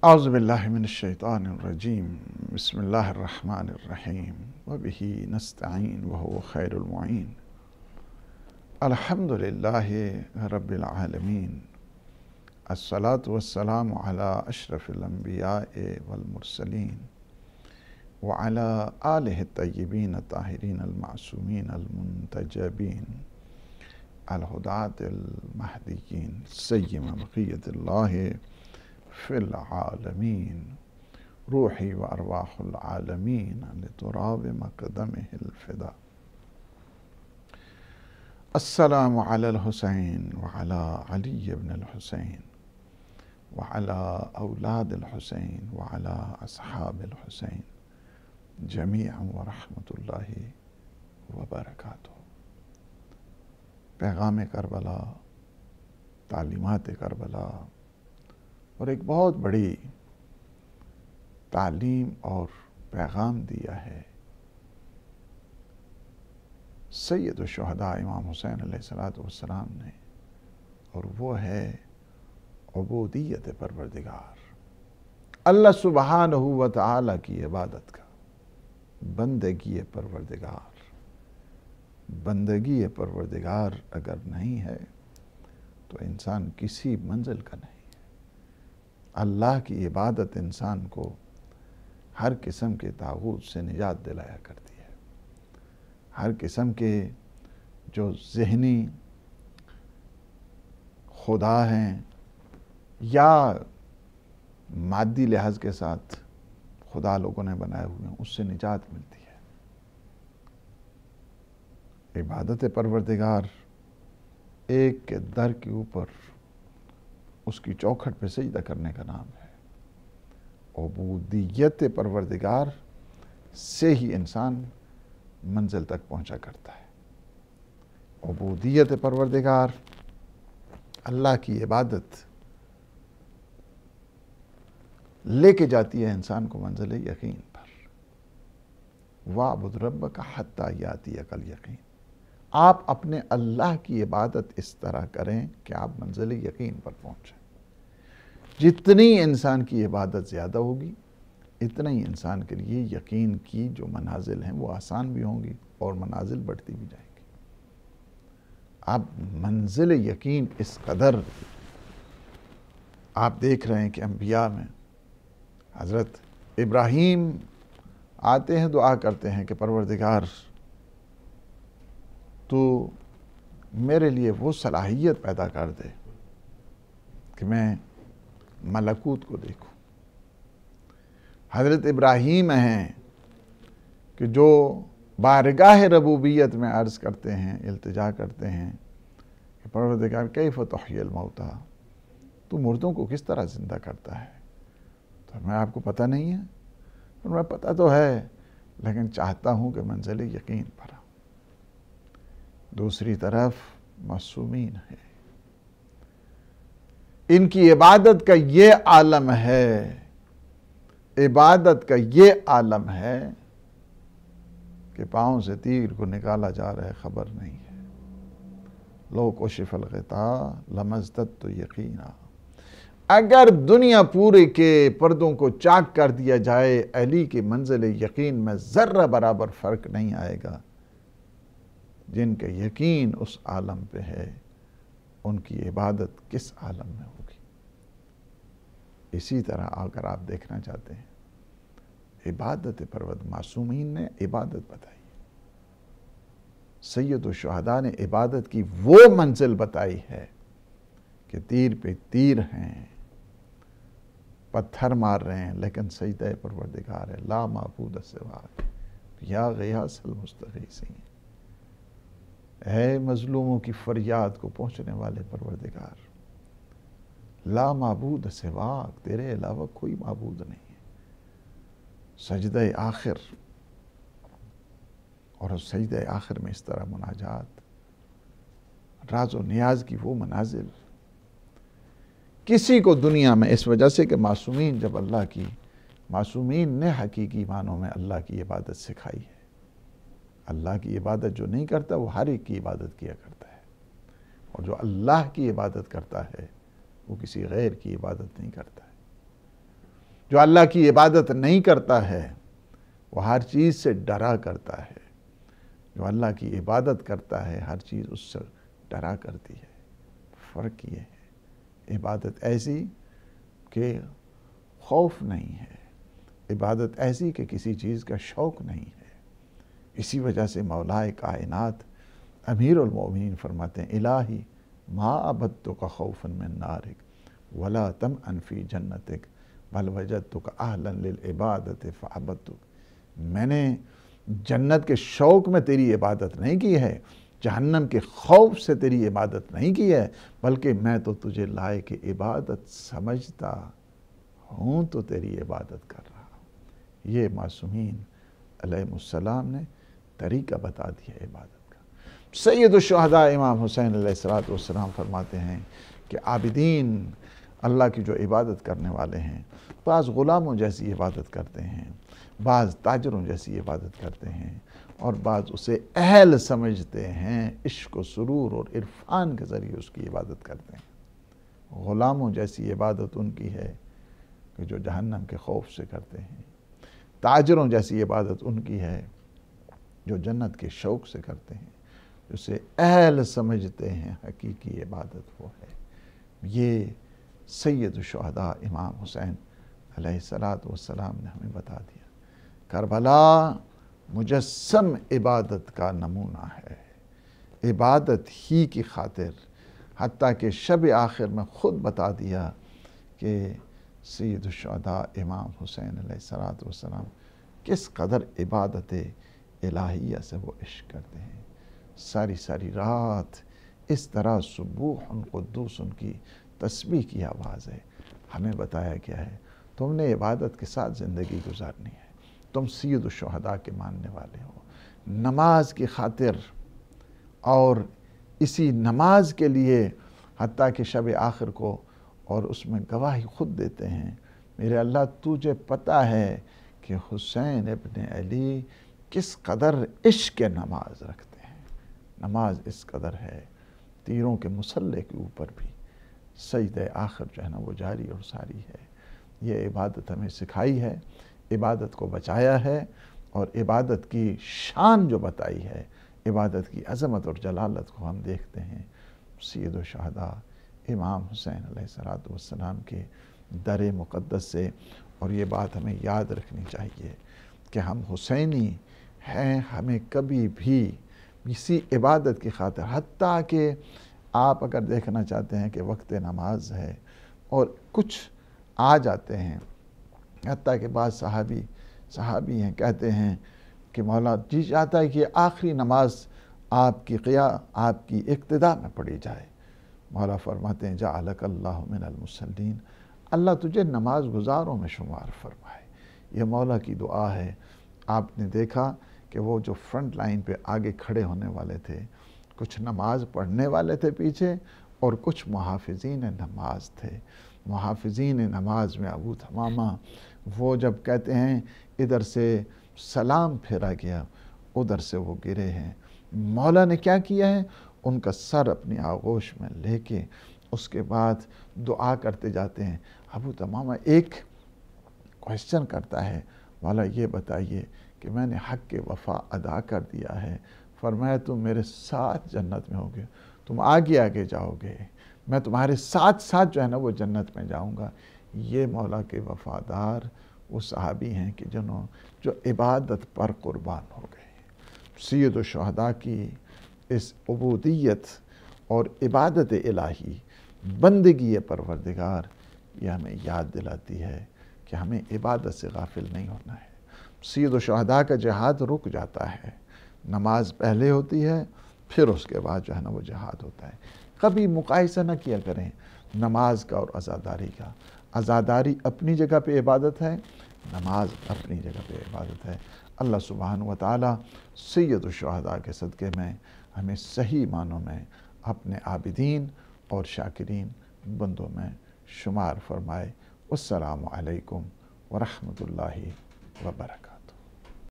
اعوذ باللہ من الشیطان الرجیم بسم اللہ الرحمن الرحیم وبہ نستعین وہو خیر المعین الحمدللہ رب العالمین الصلاة والسلام علی اشرف الانبیاء والمرسلین وعلی آلہ الطیبین الطاہرین المعصومین المنتجبین الہداۃ المہدیین سیما بقیت اللہ فی العالمین روحی و ارواح العالمین لتراب مقدمہ الفدا السلام علی الحسین وعلی علی بن الحسین وعلی اولاد الحسین وعلی اصحاب الحسین جمیعا ورحمۃ اللہ وبرکاتہ۔ پیغام کربلا، تعلیمات کربلا اور ایک بہت بڑی تعلیم اور پیغام دیا ہے سید الشہداء امام حسین علیہ السلام نے، اور وہ ہے عبودیت پروردگار، اللہ سبحانہ و تعالی کی عبادت کا، بندگی پروردگار۔ بندگی پروردگار اگر نہیں ہے تو انسان کسی منزل کا نہیں ہے۔ اللہ کی عبادت انسان کو ہر قسم کے طاغوت سے نجات دلایا کرتی ہے، ہر قسم کے جو ذہنی خدا ہیں یا مادی لحاظ کے ساتھ خدا لوگوں نے بنائے ہوئے ہیں، اس سے نجات ملتی ہے۔ عبادت پروردگار ایک کے در کے اوپر اس کی چوکھٹ پہ سجدہ کرنے کا نام ہے۔ عبودیت پروردگار سے ہی انسان منزل تک پہنچا کرتا ہے۔ عبودیت پروردگار، اللہ کی عبادت لے کے جاتی ہے انسان کو منزل یقین پر۔ وَاعْبُدْ رَبَّكَ حَتَّى يَأْتِيَكَ الْيَقِينُ۔ آپ اپنے اللہ کی عبادت اس طرح کریں کہ آپ منزل یقین پر پہنچیں۔ جتنی انسان کی عبادت زیادہ ہوگی، اتنا ہی انسان کے لیے یقین کی جو منازل ہیں وہ آسان بھی ہوں گی اور منازل بڑھتی بھی جائیں گی۔ اب منزل یقین اس قدر آپ دیکھ رہے ہیں کہ انبیاء میں حضرت ابراہیم آتے ہیں، دعا کرتے ہیں کہ پروردگار تو میرے لیے وہ صلاحیت پیدا کر دے کہ میں ملکوت کو دیکھوں۔ حضرت ابراہیم ہیں کہ جو بارگاہ ربوبیت میں عرض کرتے ہیں، التجا کرتے ہیں کہ پروردگار کیف تحیی الموتیٰ، تو مردوں کو کس طرح زندہ کرتا ہے؟ تو میں آپ کو پتہ نہیں ہے؟ اور میں پتہ تو ہے لیکن چاہتا ہوں کہ منزل یقین پر۔ دوسری طرف معصومین ہے، ان کی عبادت کا یہ عالم ہے، عبادت کا یہ عالم ہے کہ پاؤں سے تیر کو نکالا جا رہا ہے، خبر نہیں ہے۔ لو کشف الغطاء لما ازددت یقینا، اگر دنیا پورے کے پردوں کو چاک کر دیا جائے، علی کی منزل یقین میں ذرہ برابر فرق نہیں آئے گا۔ جن کا یقین اس عالم پہ ہے، ان کی عبادت کس عالم میں ہوگی؟ اسی طرح اگر آپ دیکھنا چاہتے ہیں، عبادت معصومین نے عبادت بتائی، سید الشہداء نے عبادت کی وہ منزل بتائی ہے کہ تیر پہ تیر ہیں، پتھر مار رہے ہیں لیکن سجدہ پروردگار ہے، لا معبود سواک یا غیاث المستغیثین۔ اے مظلوموں کی فریاد کو پہنچنے والے پروردگار، لا معبود سواک، تیرے علاوہ کوئی معبود نہیں ہے۔ سجدہ آخر، اور اس سجدہ آخر میں اس طرح مناجات، راز و نیاز کی وہ منازل کسی کو دنیا میں، اس وجہ سے کہ معصومین جب اللہ کی، معصومین نے حقیقی معنوں میں اللہ کی عبادت سکھائی ہے۔ اللہ کی عبادت جو نہیں کرتا وہ ہر ایک کی عبادت کیا کرتا ہے، اور جو اللہ کی عبادت کرتا ہے وہ کسی غیر کی عبادت نہیں کرتا ہے۔ جو اللہ کی عبادت نہیں کرتا ہے وہ ہر چیز سے ڈرا کرتا ہے، جو اللہ کی عبادت کرتا ہے ہر چیز اس سے ڈرا کرتی ہے۔ فرق یہ ہے، عبادت ایسی کہ خوف نہیں ہے، عبادت ایسی کہ کسی چیز کا شوق نہیں ہے۔ اسی وجہ سے مولا کائنات امیر المومنین فرماتے ہیں الہی ما عبدتک خوفا من نارک ولا طمعا فی جنتک بل وجدتک اہلا للعبادت فعبدتک، میں نے جنت کے شوق میں تیری عبادت نہیں کی ہے، جہنم کے خوف سے تیری عبادت نہیں کی ہے، بلکہ میں تو تجھے لائق عبادت سمجھتا ہوں تو تیری عبادت کر رہا ہوں۔ یہ معصومین علیہ السلام نے طریقہ بتا دیا عبادت کا۔ سید الشہداء امام حسین علیہ السلام فرماتے ہیں کہ عابدین اللہ کی جو عبادت کرنے والے ہیں، بعض غلاموں جیسی عبادت کرتے ہیں، بعض تاجروں جیسی عبادت کرتے ہیں، اور بعض اسے اہل سمجھتے ہیں، عشق و سرور اور عرفان کے ذریعے اس کی عبادت کرتے ہیں۔ غلاموں جیسی عبادت ان کی ہے کہ جو جہنم کے خوف سے کرتے ہیں، تاجروں جیسی عبادت ان کی ہے جو جنت کے شوق سے کرتے ہیں، اسے اہل سمجھتے ہیں، حقیقی عبادت وہ ہے۔ یہ سید الشہداء امام حسین علیہ السلام نے ہمیں بتا دیا۔ کربلا مجسم عبادت کا نمونہ ہے، عبادت ہی کی خاطر، حتیٰ کہ شب آخر میں خود بتا دیا کہ سید الشہداء امام حسین علیہ السلام کس قدر عبادت الہیہ سے وہ عشق کرتے ہیں۔ ساری ساری رات اس طرح سبوح قدوس ان کی تسبیح کی آواز ہے۔ ہمیں بتایا گیا ہے تم نے عبادت کے ساتھ زندگی گزارنی ہے، تم سید الشہداء کے ماننے والے ہو۔ نماز کی خاطر اور اسی نماز کے لیے حتیٰ کہ شب آخر کو اور اس میں گواہی خود دیتے ہیں، میرے اللہ تجھے پتہ ہے کہ حسین ابن علی کس قدر عشق نماز رکھتے ہیں۔ نماز اس قدر ہے، تیروں کے مسلح کے اوپر بھی سجدہ آخر جو ہے نا وہ جاری اور ساری ہے۔ یہ عبادت ہمیں سکھائی ہے، عبادت کو بچایا ہے، اور عبادت کی شان جو بتائی ہے، عبادت کی عظمت اور جلالت کو ہم دیکھتے ہیں سید الشہداء امام حسین علیہ السلام کے در مقدس سے۔ اور یہ بات ہمیں یاد رکھنی چاہیے کہ ہم حسینی ہیں، ہمیں کبھی بھی اسی عبادت کی خاطر، حتیٰ کہ آپ اگر دیکھنا چاہتے ہیں کہ وقت نماز ہے اور کچھ آ جاتے ہیں، حتیٰ کہ بعض صحابی ہیں کہتے ہیں کہ مولا جی چاہتا ہے کہ آخری نماز آپ کی اقتداء میں پڑھی جائے۔ مولا فرماتے ہیں جعلک اللہ من المصلین، اللہ تجھے نماز گزاروں میں شمار فرمائے۔ یہ مولا کی دعا ہے۔ آپ نے دیکھا کہ وہ جو فرنٹ لائن پہ آگے کھڑے ہونے والے تھے، کچھ نماز پڑھنے والے تھے پیچھے اور کچھ محافظین نماز تھے۔ محافظین نماز میں ابو تمامہ، وہ جب کہتے ہیں ادھر سے سلام پھیرا گیا، ادھر سے وہ گرے ہیں۔ مولا نے کیا کیا ہے؟ ان کا سر اپنی آغوش میں لے کے اس کے بعد دعا کرتے جاتے ہیں۔ ابو تمامہ ایک کوشچن کرتا ہے، مولا یہ بتائیے کہ میں نے حق کے وفا ادا کر دیا ہے، فرمایا تم میرے ساتھ جنت میں ہوگے، تم آگے آگے جاؤ گے، میں تمہارے ساتھ ساتھ جو ہے نا وہ جنت میں جاؤں گا۔ یہ مولا کے وفادار وہ صحابی ہیں کہ جو عبادت پر قربان ہو گئے۔ سید الشہداء کی اس عبودیت اور عبادت الہی، بندگی پروردگار، یہ ہمیں یاد دلاتی ہے کہ ہمیں عبادت سے غافل نہیں ہونا ہے۔ سید الشہداء کا جہاد رک جاتا ہے، نماز پہلے ہوتی ہے، پھر اس کے بعد جو ہے نا وہ جہاد ہوتا ہے۔ کبھی مقایسہ نہ کیا کریں نماز کا اور عزاداری کا۔ عزاداری اپنی جگہ پہ عبادت ہے، نماز اپنی جگہ پہ عبادت ہے۔ اللہ سبحانہ و تعالی سید الشہداء کے صدقے میں ہمیں صحیح معنوں میں اپنے عابدین اور شاکرین بندوں میں شمار فرمائے۔ السلام علیکم ورحمۃ اللہ وبرکاتہ۔